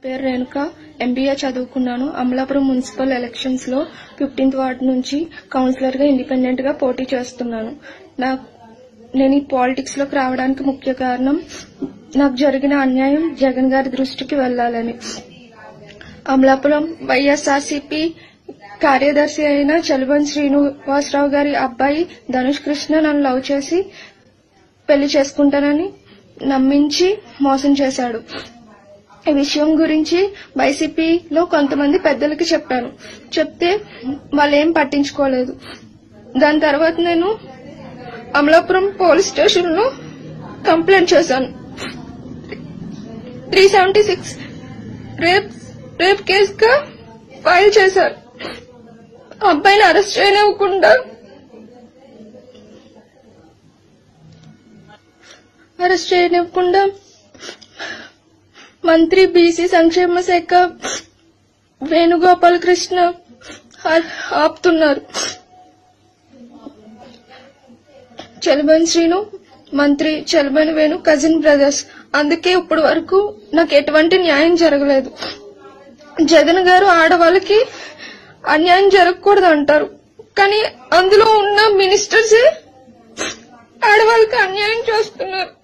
పేరు రేణుక, ఎంబీఏ చదువుకున్నాను. Amalapuram municipal elections లో 15th వార్డు నుంచి కౌన్సిలర్ గా ఇండిపెండెంట్ గా పోటీ చేస్తున్నాను. నేను ఈ పాలిటిక్స్ లోకి రావడానికి ముఖ్య కారణం నాకు జరిగిన అన్యాయం జగన్ గారి దృష్టికి వెళ్లాలని. అమలాపురం వైఎస్ఆర్సీపీ కార్యదర్శి అయిన చలబన్ శ్రీనివాసరావు గారి అబ్బాయి ధనుష్ కృష్ణ నన్ను లవ్ చేసి పెళ్లి చేసుకుంటానని నమ్మించి మోసం చేశాడు. ఈ విషయం గురించి వైసీపీలో కొంతమంది పెద్దలకి చెప్పాను. చెప్తే వాళ్ళేం పట్టించుకోలేదు. దాని తర్వాత నేను అమలాపురం పోలీస్ స్టేషన్ లో కంప్లైంట్ చేశాను. 376 రేప్ కేసుగా ఫైల్ చేశారు. అబ్బాయిని అరెస్ట్ చేయనివ్వకుండా మంత్రి బీసీ సంక్షేమ శాఖ వేణుగోపాల్ కృష్ణ ఆపుతున్నారు. చలబన్ శ్రీను, మంత్రి చలబన్ వేణు కజిన్ బ్రదర్స్. అందుకే ఇప్పటి వరకు నాకు ఎటువంటి న్యాయం జరగలేదు. జగన్ గారు ఆడవాళ్ళకి అన్యాయం జరగకూడదు అంటారు, కానీ అందులో ఉన్న మినిస్టర్స్ ఆడవాళ్ళకి అన్యాయం చేస్తున్నారు.